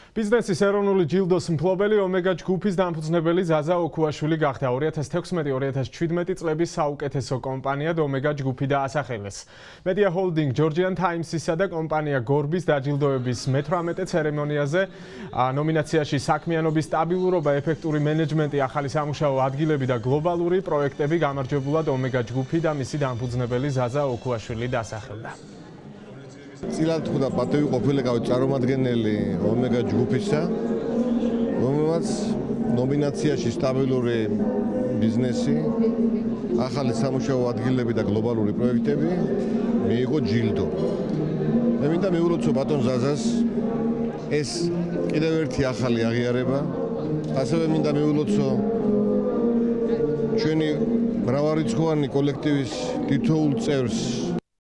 ბიზნესის ეროვნული ჯილდოს მფლობელი ომეგა ჯგუფის დამფუძნებელი ზაზა ოქუაშვილი გახდა. 2016-2017 წლების საუკეთესო კომპანიად ომეგა ჯგუფი დაასახელეს. Media Holding, Georgian Times-ისა და კომპანია Gorbis დაჯილდოების მე-18 ცერემონიაზე ნომინაციაში საქმიანობის სტაბილურობა, ეფექტური მენეჯმენტი, ახალი სამუშაო ადგილები და გლობალური პროექტები გამარჯვებულად ომეგა ჯგუფი და მისი დამფუძნებელი ზაზა ოქუაშვილი დასახელდა. წილად ხვდა პატივი ყოფილიყავი წარმომადგენელი ომეგა ჯგუფისა, რომელმაც ნომინაციაში სტაბილური ბიზნესი, ახალი სამუშაო ადგილები და გლობალური პროექტები მიიღო ჯილდო. მე მინდა მივულოცო ბატონ ზაზას ეს კიდევ ერთი ახალი აღიარება, ასევე მინდა მივულოცო ჩვენი მრავალრიცხოვანი კოლექტივის თითოეულ წევრს